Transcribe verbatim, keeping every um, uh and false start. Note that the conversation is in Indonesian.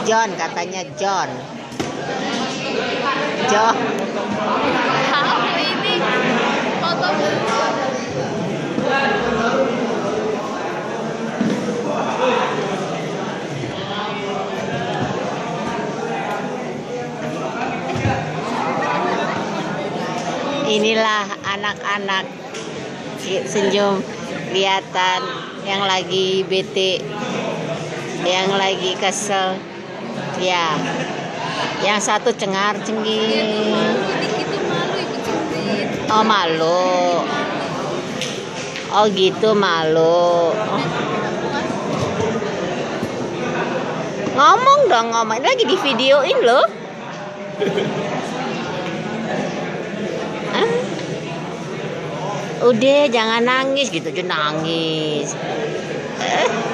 John katanya John. John. Tahu ini foto. Inilah anak-anak senyum, kelihatan yang lagi bete, yang lagi kesel. Ya, yang satu cengar cengir. Itu malu ikut cengrit. Oh malu. Oh gitu malu. Ngomong dong, ngomong lagi di videoin loh. Udah jangan nangis gitu, jangan nangis.